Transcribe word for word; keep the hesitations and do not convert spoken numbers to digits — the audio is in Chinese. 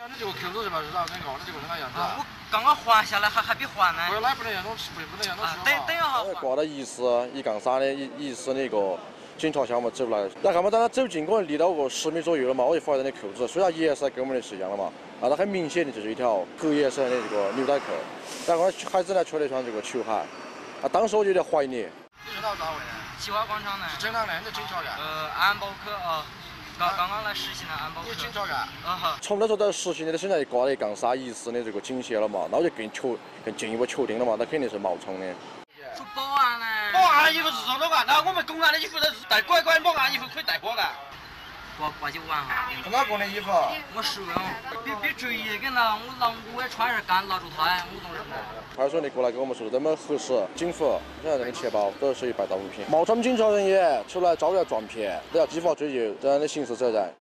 你这个扣子是吧？是咋？那个你这个是哪样子？ 我刚刚还下来，还还比还呢。 不是，那不能让我吃，不能让我吃。 等等一下。 挂到一室一杠三的一一室的一个警察项目走来，然后看嘛，当他走近，可能离到个十米左右了嘛，我就发现那扣子，虽然颜色跟我们的是一样的嘛，那它很明显的就是一条黑颜色的这个牛仔裤，然后孩子呢穿了一双这个球鞋，啊，当时我就有点怀疑你。 你是哪单位的？ 西花广场的。 是警察的，你是警察干？ 呃，安保科啊。刚刚刚来实习的安保科。 你警察干？ 啊哈。 从那时候在实习的身上就挂了一杠三一式的这个警鞋了嘛，那我就更确更进一步确定了嘛，他肯定是冒充的。 说保安呢？ 保安衣服是装的干，那我们公安的衣服都是带拐拐，保安衣服可以带过干。 挂挂起玩哈。 哪个的衣服？ 我熟了，比比专业跟那，我拿我也穿点干拿住他，我懂什么？ 派出所的过来跟我们说，这么核实，警服，你看这个钱包都是属于白道物品，冒充警察人员出来招摇撞骗，都要依法追究这样的刑事责任。